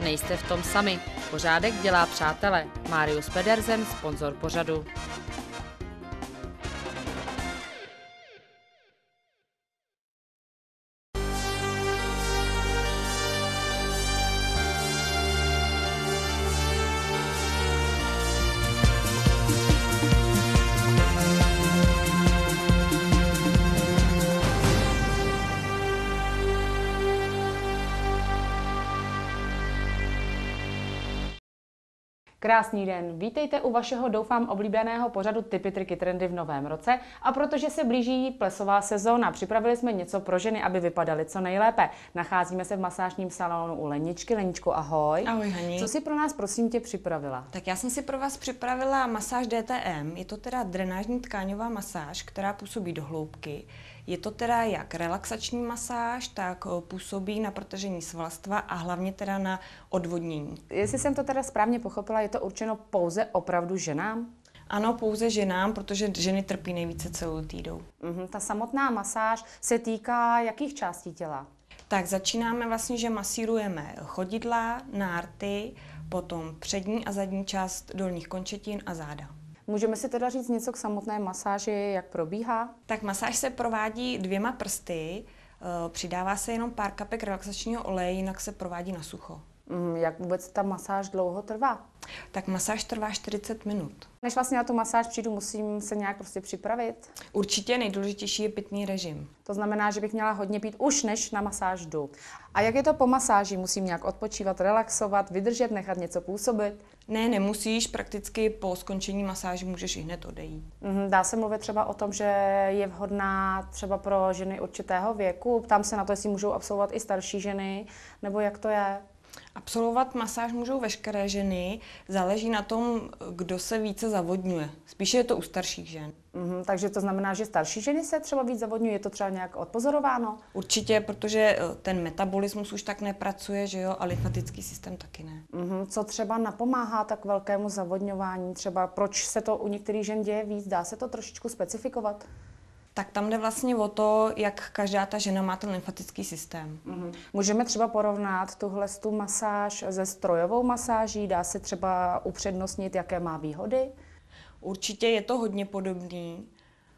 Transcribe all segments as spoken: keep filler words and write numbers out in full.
nejste v tom sami. Pořádek dělá přátele. Marius Pedersen, sponzor pořadu. Krásný den, vítejte u vašeho doufám oblíbeného pořadu Tipy, triky, trendy v novém roce. A protože se blíží plesová sezóna, připravili jsme něco pro ženy, aby vypadaly co nejlépe. Nacházíme se v masážním salonu u Leničky. Leničko, ahoj. Ahoj, Hani. Co jsi pro nás, prosím tě, připravila? Tak já jsem si pro vás připravila masáž D T M. Je to teda drenážní tkáňová masáž, která působí do hloubky. Je to teda jak relaxační masáž, tak působí na protažení svalstva a hlavně teda na odvodnění. Jestli jsem to teda správně pochopila, je to určeno pouze opravdu ženám? Ano, pouze ženám, protože ženy trpí nejvíce celulitidou. Mhm, ta samotná masáž se týká jakých částí těla? Tak začínáme vlastně, že masírujeme chodidla, nárty, potom přední a zadní část dolních končetin a záda. Můžeme si teda říct něco k samotné masáži, jak probíhá? Tak masáž se provádí dvěma prsty, přidává se jenom pár kapek relaxačního oleje, jinak se provádí na sucho. Mm, jak vůbec ta masáž dlouho trvá? Tak masáž trvá čtyřicet minut. Než vlastně na tu masáž přijdu, musím se nějak prostě připravit? Určitě nejdůležitější je pitný režim. To znamená, že bych měla hodně pít už než na masáž jdu. A jak je to po masáži? Musím nějak odpočívat, relaxovat, vydržet, nechat něco působit? Ne, nemusíš, prakticky po skončení masáže můžeš i hned odejít. Mm, dá se mluvit třeba o tom, že je vhodná třeba pro ženy určitého věku? Ptám se na to, jestli můžou absolvovat i starší ženy, nebo jak to je? Absolvovat masáž můžou veškeré ženy, záleží na tom, kdo se více zavodňuje. Spíše je to u starších žen. Mm, takže to znamená, že starší ženy se třeba víc zavodňují, je to třeba nějak odpozorováno? Určitě, protože ten metabolismus už tak nepracuje, že jo, a lymfatický systém taky ne. Mm, co třeba napomáhá tak velkému zavodňování? Třeba proč se to u některých žen děje víc? Dá se to trošičku specifikovat? Tak tam jde vlastně o to, jak každá ta žena má ten lymfatický systém. Mm-hmm. Můžeme třeba porovnat tuhle tu masáž se strojovou masáží? Dá se třeba upřednostnit, jaké má výhody? Určitě je to hodně podobný,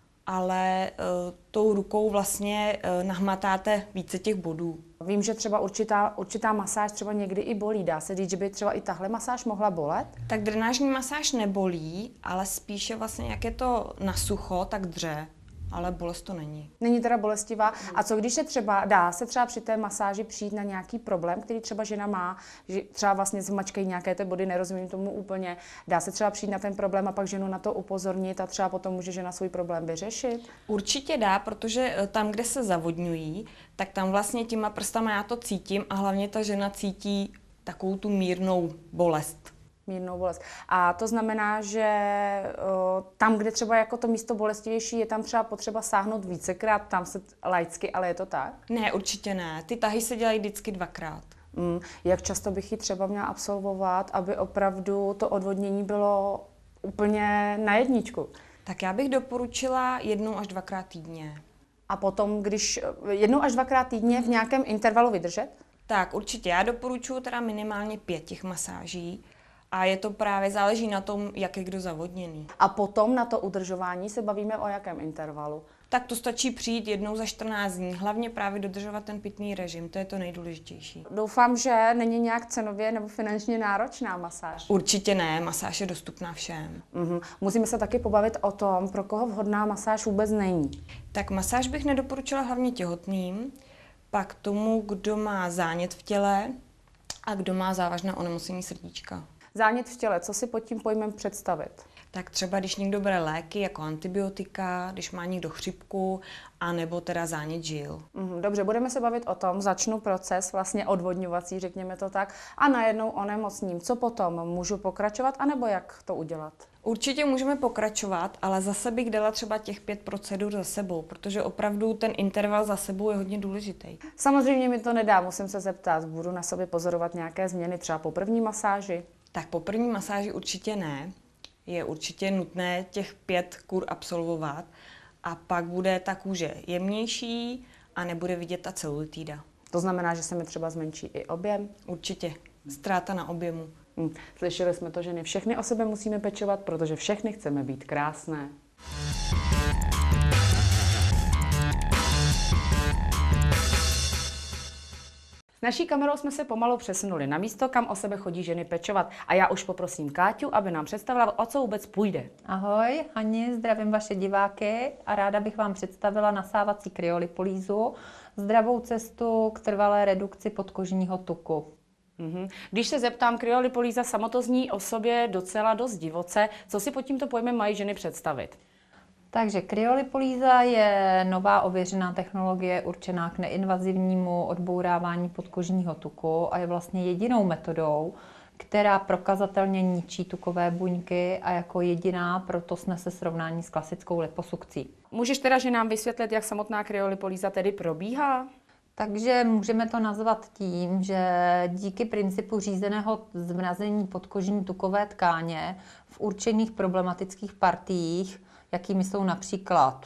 ale uh, tou rukou vlastně uh, nahmatáte více těch bodů. Vím, že třeba určitá, určitá masáž třeba někdy i bolí. Dá se říct, že by třeba i tahle masáž mohla bolet? Tak drenážní masáž nebolí, ale spíše vlastně, jak je to na sucho, tak dře. Ale bolest to není. Není teda bolestivá. A co když se třeba, dá se třeba při té masáži přijít na nějaký problém, který třeba žena má, že třeba vlastně zmačkají nějaké ty body, nerozumím tomu úplně. Dá se třeba přijít na ten problém a pak ženu na to upozornit a třeba potom může žena svůj problém vyřešit? Určitě dá, protože tam, kde se zavodňují, tak tam vlastně těma prstama já to cítím a hlavně ta žena cítí takovou tu mírnou bolest. Mírnou bolest. A to znamená, že o, tam, kde třeba jako to místo bolestivější, je tam třeba potřeba sáhnout vícekrát, tam se laicky, ale je to tak? Ne, určitě ne. Ty tahy se dělají vždycky dvakrát. Mm, jak často bych ji třeba měla absolvovat, aby opravdu to odvodnění bylo úplně na jedničku? Tak já bych doporučila jednou až dvakrát týdně. A potom, když jednou až dvakrát týdně v nějakém intervalu vydržet? Tak určitě. Já doporučuji teda minimálně pět těch masáží. A je to právě, záleží na tom, jak je kdo zavodněný. A potom na to udržování se bavíme o jakém intervalu? Tak to stačí přijít jednou za čtrnáct dní. Hlavně právě dodržovat ten pitný režim, to je to nejdůležitější. Doufám, že není nějak cenově nebo finančně náročná masáž. Určitě ne, masáž je dostupná všem. Mhm. Musíme se taky pobavit o tom, pro koho vhodná masáž vůbec není. Tak masáž bych nedoporučila hlavně těhotným, pak tomu, kdo má zánět v těle a kdo má závažné onemocnění srdíčka. Zánět v těle, co si pod tím pojmem představit? Tak třeba, když někdo bere léky jako antibiotika, když má někdo chřipku, anebo teda zánět žil. Mm, dobře, budeme se bavit o tom, začnu proces vlastně odvodňovací, řekněme to tak, a najednou onemocním. Co potom? Můžu pokračovat, anebo jak to udělat? Určitě můžeme pokračovat, ale zase bych dala třeba těch pět procedur za sebou, protože opravdu ten interval za sebou je hodně důležitý. Samozřejmě mi to nedá, musím se zeptat, budu na sobě pozorovat nějaké změny třeba po první masáži? Tak po první masáži určitě ne. Je určitě nutné těch pět kur absolvovat a pak bude ta kůže jemnější a nebude vidět ta celulitida. To znamená, že se mi třeba zmenší i objem? Určitě. ztráta na objemu. Hm, Slyšeli jsme to, že ne všechny o sebe musíme pečovat, protože všechny chceme být krásné. S naší kamerou jsme se pomalu přesunuli na místo, kam o sebe chodí ženy pečovat. A já už poprosím Káťu, aby nám představila, o co vůbec půjde. Ahoj, Hani, zdravím vaše diváky a ráda bych vám představila nasávací kryolipolýzu, zdravou cestu k trvalé redukci podkožního tuku. Mhm. Když se zeptám, kryolipolýza samo zní o sobě docela dost divoce. Co si pod tímto pojmem mají ženy představit? Takže kryolipolýza je nová ověřená technologie určená k neinvazivnímu odbourávání podkožního tuku a je vlastně jedinou metodou, která prokazatelně ničí tukové buňky a jako jediná proto snese srovnání s klasickou liposukcí. Můžeš teda, že nám vysvětlit, jak samotná kryolipolýza tedy probíhá? Takže můžeme to nazvat tím, že díky principu řízeného zmrazení podkožní tukové tkáně v určených problematických partiích, jakými jsou například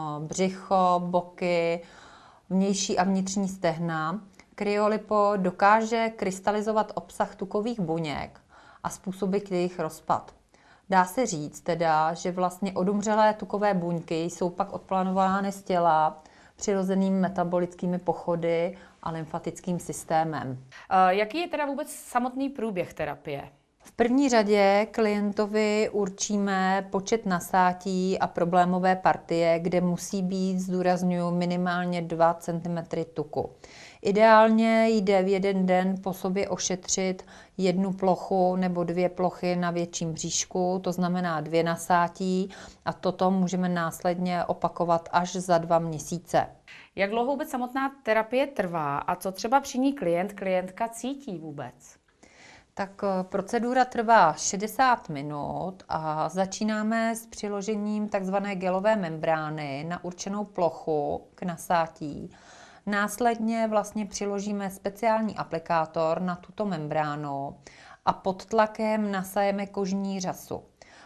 břicho, boky, vnější a vnitřní stehna, kryolipo dokáže krystalizovat obsah tukových buněk a způsobit jejich rozpad. Dá se říct teda, že vlastně odumřelé tukové buňky jsou pak odplanovány z těla přirozenými metabolickými pochody a lymfatickým systémem. Jaký je teda vůbec samotný průběh terapie? V první řadě klientovi určíme počet nasátí a problémové partie, kde musí být, zdůrazňuji, minimálně dva centimetry tuku. Ideálně jde v jeden den po sobě ošetřit jednu plochu nebo dvě plochy na větším bříšku, to znamená dvě nasátí, a toto můžeme následně opakovat až za dva měsíce. Jak dlouho vůbec samotná terapie trvá a co třeba při ní klient, klientka cítí vůbec? Tak procedura trvá šedesát minut a začínáme s přiložením tzv. Gelové membrány na určenou plochu k nasátí. Následně vlastně přiložíme speciální aplikátor na tuto membránu a pod tlakem nasajeme kožní řasu.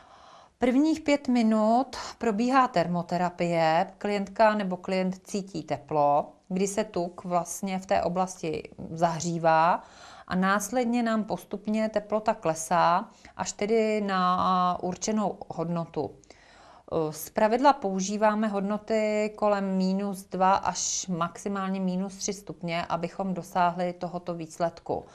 Prvních pět minut probíhá termoterapie, klientka nebo klient cítí teplo, kdy se tuk vlastně v té oblasti zahřívá a následně nám postupně teplota klesá až tedy na určenou hodnotu. Zpravidla používáme hodnoty kolem minus dva až maximálně minus tři stupně, abychom dosáhli tohoto výsledku.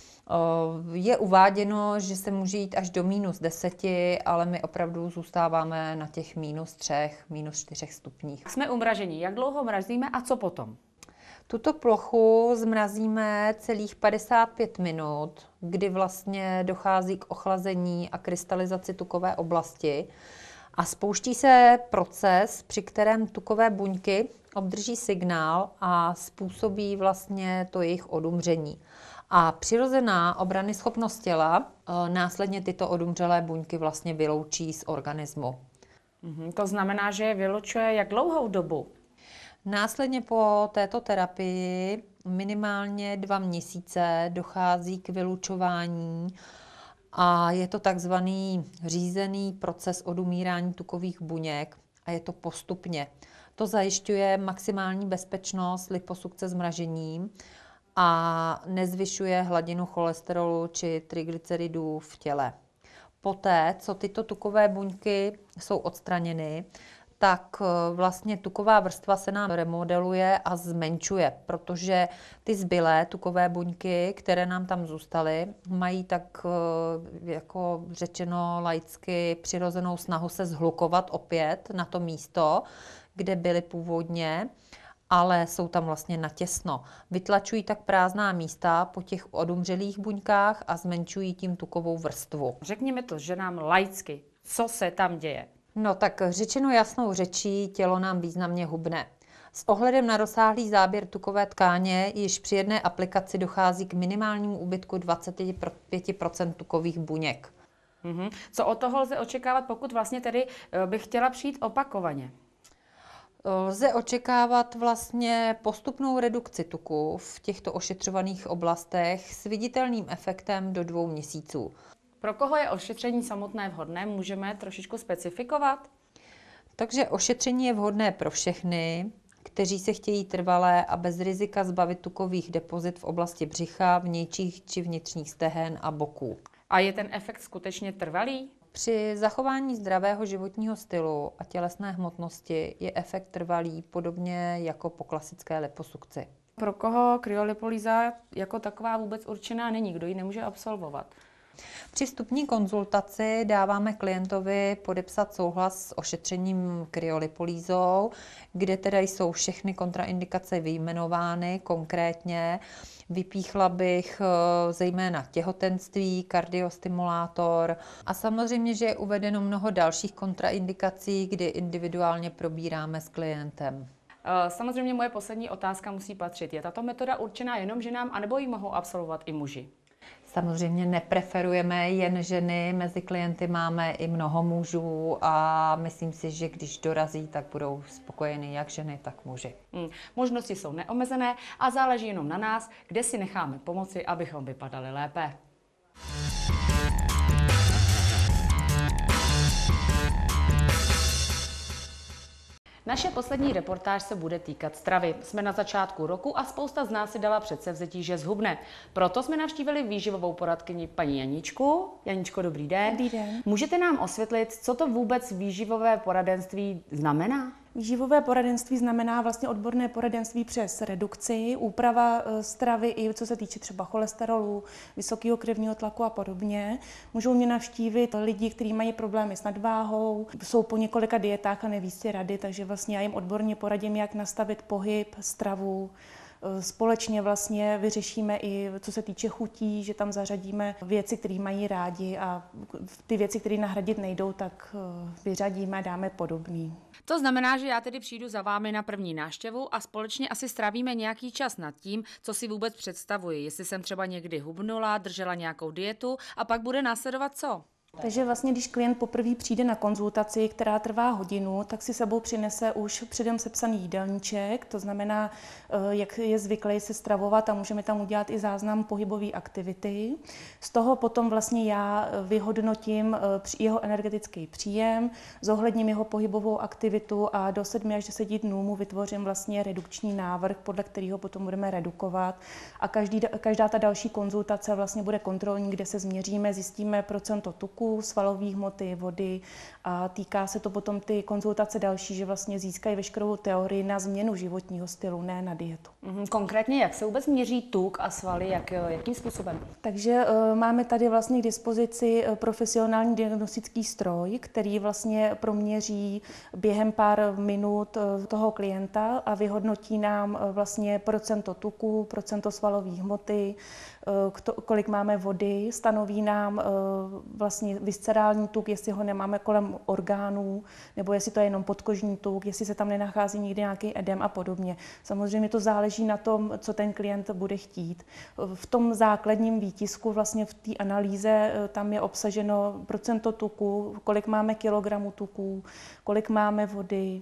Je uváděno, že se může jít až do minus deseti, ale my opravdu zůstáváme na těch minus třech, minus čtyřech stupních. Jsme umražení. Jak dlouho mrazíme a co potom? Tuto plochu zmrazíme celých padesát pět minut, kdy vlastně dochází k ochlazení a krystalizaci tukové oblasti a spouští se proces, při kterém tukové buňky obdrží signál a způsobí vlastně to jejich odumření. A přirozená obranyschopnost těla e, následně tyto odumřelé buňky vlastně vyloučí z organismu. Mhm, to znamená, že je vylučuje jak dlouhou dobu? Následně po této terapii minimálně dva měsíce dochází k vylučování a je to takzvaný řízený proces odumírání tukových buněk a je to postupně. To zajišťuje maximální bezpečnost liposukce zmražením a nezvyšuje hladinu cholesterolu či triglyceridů v těle. Poté, co tyto tukové buňky jsou odstraněny, tak vlastně tuková vrstva se nám remodeluje a zmenšuje, protože ty zbylé tukové buňky, které nám tam zůstaly, mají tak jako řečeno laicky přirozenou snahu se zhlukovat opět na to místo, kde byly původně, ale jsou tam vlastně natěsno. Vytlačují tak prázdná místa po těch odumřelých buňkách a zmenšují tím tukovou vrstvu. Řekněme to ženám laicky, co se tam děje. No tak řečeno jasnou řečí, tělo nám významně hubne. S ohledem na rozsáhlý záběr tukové tkáně již při jedné aplikaci dochází k minimálnímu úbytku dvacet pět procent tukových buněk. Mhm. Co od toho lze očekávat, pokud vlastně tedy bych chtěla přijít opakovaně? Lze očekávat vlastně postupnou redukci tuku v těchto ošetřovaných oblastech s viditelným efektem do dvou měsíců. Pro koho je ošetření samotné vhodné, můžeme trošičku specifikovat? Takže ošetření je vhodné pro všechny, kteří se chtějí trvalé a bez rizika zbavit tukových depozit v oblasti břicha, vnějších či vnitřních stehen a boků. A je ten efekt skutečně trvalý? Při zachování zdravého životního stylu a tělesné hmotnosti je efekt trvalý, podobně jako po klasické liposukci. Pro koho kryolipolýza jako taková vůbec určená není, kdo ji nemůže absolvovat? Při vstupní konzultaci dáváme klientovi podepsat souhlas s ošetřením kryolipolýzou, kde teda jsou všechny kontraindikace vyjmenovány konkrétně. Vypíchla bych zejména těhotenství, kardiostimulátor a samozřejmě, že je uvedeno mnoho dalších kontraindikací, kdy individuálně probíráme s klientem. Samozřejmě moje poslední otázka musí patřit. Je tato metoda určená jenom ženám, anebo ji mohou absolvovat i muži? Samozřejmě nepreferujeme jen ženy, mezi klienty máme i mnoho mužů a myslím si, že když dorazí, tak budou spokojeny jak ženy, tak muži. Hmm. Možnosti jsou neomezené a záleží jenom na nás, kde si necháme pomoci, abychom vypadali lépe. Naše poslední reportáž se bude týkat stravy. Jsme na začátku roku a spousta z nás si dala předsevzetí, že zhubne. Proto jsme navštívili výživovou poradkyni paní Janičku. Janičko, dobrý den. Dobrý den. Můžete nám osvětlit, co to vůbec výživové poradenství znamená? Výživové poradenství znamená vlastně odborné poradenství přes redukci, úprava stravy i co se týče třeba cholesterolu, vysokého krevního tlaku a podobně. Můžou mě navštívit lidi, kteří mají problémy s nadváhou, jsou po několika dietách a neví si rady, takže vlastně já jim odborně poradím, jak nastavit pohyb, stravu. Společně vlastně vyřešíme i co se týče chutí, že tam zařadíme věci, které mají rádi a ty věci, které nahradit nejdou, tak vyřadíme a dáme podobný. To znamená, že já tedy přijdu za vámi na první návštěvu a společně asi strávíme nějaký čas nad tím, co si vůbec představuji. Jestli jsem třeba někdy hubnula, držela nějakou dietu a pak bude následovat co? Takže vlastně, když klient poprvé přijde na konzultaci, která trvá hodinu, tak si sebou přinese už předem sepsaný jídelníček, to znamená, jak je zvyklý se stravovat a můžeme tam udělat i záznam pohybové aktivity. Z toho potom vlastně já vyhodnotím jeho energetický příjem, zohledním jeho pohybovou aktivitu a do sedmi až deseti dnů mu vytvořím vlastně redukční návrh, podle kterého potom budeme redukovat. A každý, každá ta další konzultace vlastně bude kontrolní, kde se změříme, zjistíme procento tuku, svalové hmoty, vody a týká se to potom ty konzultace další, že vlastně získají veškerou teorii na změnu životního stylu, ne na dietu. Konkrétně jak se vůbec měří tuk a svaly, jak, jakým způsobem? Takže uh, máme tady vlastně k dispozici profesionální diagnostický stroj, který vlastně proměří během pár minut uh, toho klienta a vyhodnotí nám uh, vlastně procento tuku, procento svalové hmoty, uh, kolik máme vody, stanoví nám uh, vlastně viscerální tuk, jestli ho nemáme kolem orgánů, nebo jestli to je jenom podkožní tuk, jestli se tam nenachází někdy nějaký edem a podobně. Samozřejmě to záleží na tom, co ten klient bude chtít. V tom základním výtisku, vlastně v té analýze, tam je obsaženo procento tuku, kolik máme kilogramů tuku, kolik máme vody,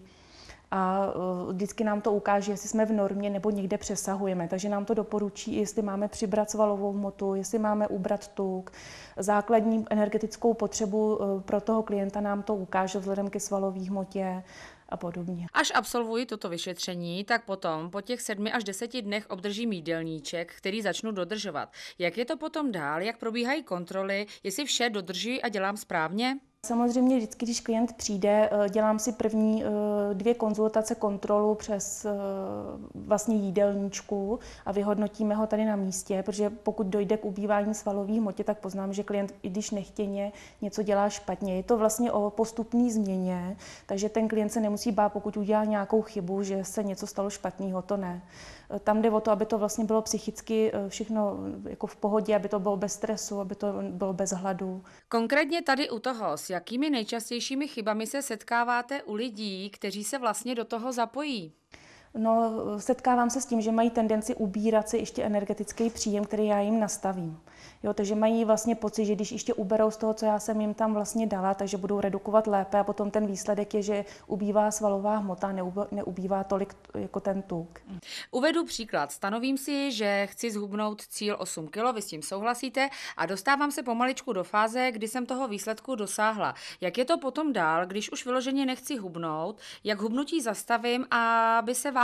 a vždycky nám to ukáže, jestli jsme v normě nebo někde přesahujeme. Takže nám to doporučí, jestli máme přibrat svalovou hmotu, jestli máme ubrat tuk. Základní energetickou potřebu pro toho klienta nám to ukáže vzhledem ke svalové hmotě a podobně. Až absolvuji toto vyšetření, tak potom po těch sedmi až deseti dnech obdržím jídelníček, který začnu dodržovat. Jak je to potom dál, jak probíhají kontroly, jestli vše dodržuji a dělám správně? Samozřejmě vždycky, když klient přijde, dělám si první dvě konzultace kontrolu přes vlastně jídelníčku a vyhodnotíme ho tady na místě, protože pokud dojde k ubývání svalové hmotě, tak poznám, že klient, i když nechtěně, něco dělá špatně. Je to vlastně o postupné změně, takže ten klient se nemusí bát, pokud udělá nějakou chybu, že se něco stalo špatného, to ne. Tam jde o to, aby to vlastně bylo psychicky všechno jako v pohodě, aby to bylo bez stresu, aby to bylo bez hladu. Konkrétně tady u toho, s jakými nejčastějšími chybami se setkáváte u lidí, kteří se vlastně do toho zapojí? No, setkávám se s tím, že mají tendenci ubírat si ještě energetický příjem, který já jim nastavím. Jo, takže mají vlastně pocit, že když ještě uberou z toho, co já jsem jim tam vlastně dala, takže budou redukovat lépe a potom ten výsledek je, že ubývá svalová hmota, neubývá tolik jako ten tuk. Uvedu příklad. Stanovím si, že chci zhubnout cíl osm kilo, vy s tím souhlasíte a dostávám se pomaličku do fáze, kdy jsem toho výsledku dosáhla. Jak je to potom dál, když už vyloženě nechci hubnout, jak hubnutí zastavím, aby se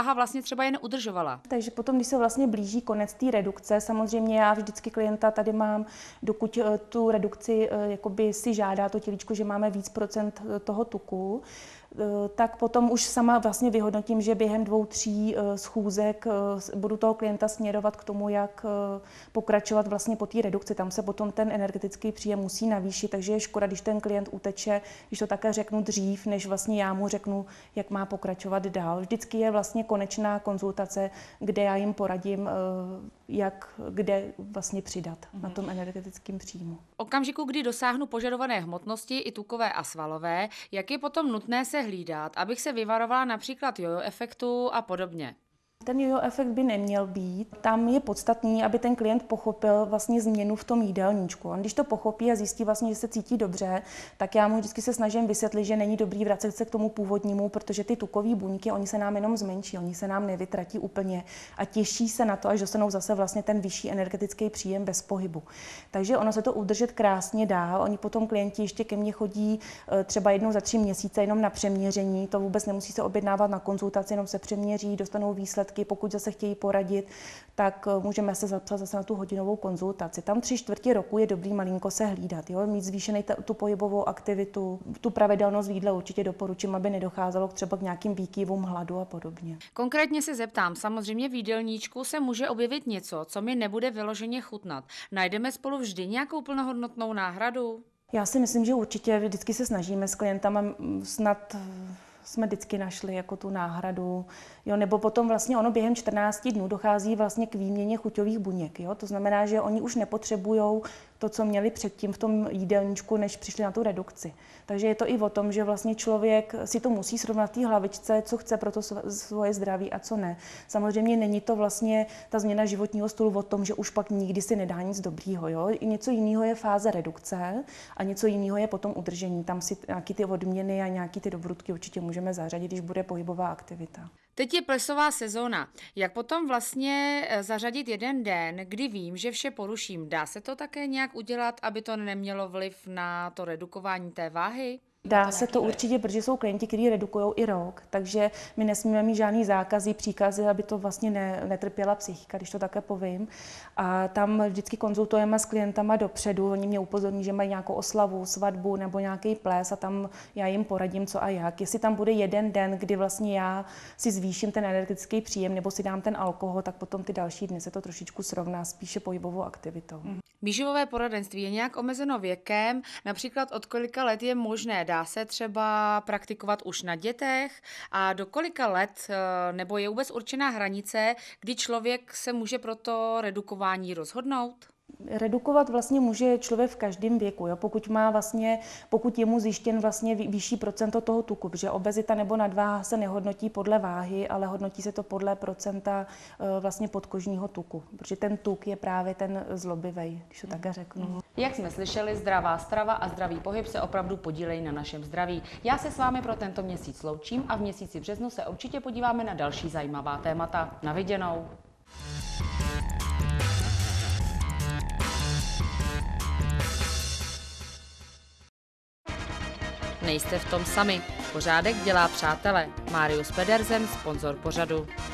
váha vlastně třeba jen udržovala. Takže potom, když se vlastně blíží konec té redukce, samozřejmě já vždycky klienta tady mám, dokud tu redukci jakoby si žádá to tělíčko, že máme víc procent toho tuku, tak potom už sama vlastně vyhodnotím, že během dvou, tří schůzek budu toho klienta směrovat k tomu, jak pokračovat vlastně po té redukci. Tam se potom ten energetický příjem musí navýšit, takže je škoda, když ten klient uteče, když to také řeknu dřív, než vlastně já mu řeknu, jak má pokračovat dál. Vždycky je vlastně konečná konzultace, kde já jim poradím, jak kde vlastně přidat mm-hmm. na tom energetickém příjmu. V okamžiku, kdy dosáhnu požadované hmotnosti i tukové a svalové, jak je potom nutné se hlídat, abych se vyvarovala například jojo efektu a podobně? Ten jojo efekt by neměl být. Tam je podstatný, aby ten klient pochopil vlastně změnu v tom jídelníčku. On když to pochopí a zjistí vlastně, že se cítí dobře, tak já mu vždycky se snažím vysvětlit, že není dobrý vracet se k tomu původnímu, protože ty tukové buňky, oni se nám jenom zmenší, oni se nám nevytratí úplně a těší se na to, až dostanou zase vlastně ten vyšší energetický příjem bez pohybu. Takže ono se to udržet krásně dá. Oni potom klienti ještě ke mně chodí třeba jednou za tři měsíce jenom na přeměření. To vůbec nemusí se objednávat na konzultaci, jenom se přeměří, dostanou výsledky. Pokud zase chtějí poradit, tak můžeme se zapsat zase na tu hodinovou konzultaci. Tam tři čtvrtě roku je dobrý malinko se hlídat, jo? Mít zvýšený tu pohybovou aktivitu, tu pravidelnost v jídle určitě doporučím, aby nedocházelo třeba k nějakým výkyvům hladu a podobně. Konkrétně se zeptám, samozřejmě v jídelníčku se může objevit něco, co mi nebude vyloženě chutnat. Najdeme spolu vždy nějakou plnohodnotnou náhradu? Já si myslím, že určitě vždycky se snažíme s klientama snad jsme vždycky našli jako tu náhradu, jo, nebo potom vlastně ono během čtrnácti dnů dochází vlastně k výměně chuťových buněk, jo, to znamená, že oni už nepotřebujou to, co měli předtím v tom jídelníčku, než přišli na tu redukci. Takže je to i o tom, že vlastně člověk si to musí srovnat v té hlavičce, co chce pro to svoje zdraví a co ne. Samozřejmě není to vlastně ta změna životního stylu o tom, že už pak nikdy si nedá nic dobrýho, jo. I něco jiného je fáze redukce a něco jiného je potom udržení. Tam si nějaký ty odměny a nějaký ty dobrutky určitě můžeme zařadit, když bude pohybová aktivita. Teď je plesová sezóna. Jak potom vlastně zařadit jeden den, kdy vím, že vše poruším? Dá se to také nějak udělat, aby to nemělo vliv na to redukování té váhy? Dá se to určitě, protože jsou klienti, kteří redukují i rok, takže my nesmíme mít žádný zákazy, příkazy, aby to vlastně ne, netrpěla psychika, když to také povím. A tam vždycky konzultujeme s klientama dopředu, oni mě upozorní, že mají nějakou oslavu, svatbu nebo nějaký ples a tam já jim poradím, co a jak. Jestli tam bude jeden den, kdy vlastně já si zvýším ten energetický příjem nebo si dám ten alkohol, tak potom ty další dny se to trošičku srovná spíše pohybovou aktivitou. Výživové poradenství je nějak omezeno věkem, například od kolika let je možné, dá se třeba praktikovat už na dětech a do kolika let, nebo je vůbec určená hranice, kdy člověk se může pro to redukování rozhodnout? Redukovat vlastně může člověk v každém věku, jo? Pokud má vlastně, pokud je mu zjištěn vlastně vyšší procento toho tuku, protože obezita nebo nadváha se nehodnotí podle váhy, ale hodnotí se to podle procenta vlastně podkožního tuku, protože ten tuk je právě ten zlobivej, když to také řeknu. Jak jsme slyšeli, zdravá strava a zdravý pohyb se opravdu podílejí na našem zdraví. Já se s vámi pro tento měsíc loučím a v měsíci březnu se určitě podíváme na další zajímavá témata. Na viděnou. Nejste v tom sami. Pořádek dělá přátele. Marius Pedersen, sponzor pořadu.